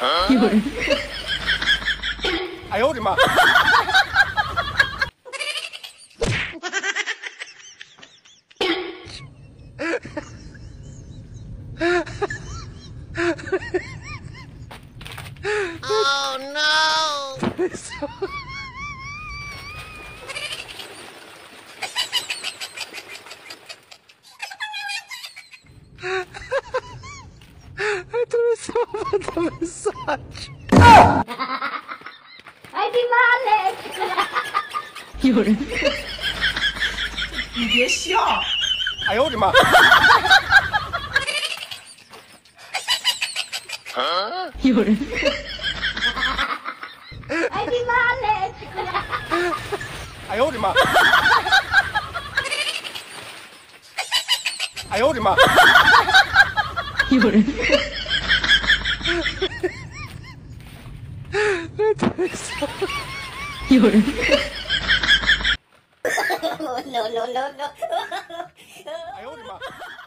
有人， 哎呦我的妈！Oh no！ 有人， 你别笑。 哎呦我的妈！ 有人， 哎呦我的妈！哎呦我的妈！ 有人，有人。 哎呦我的妈！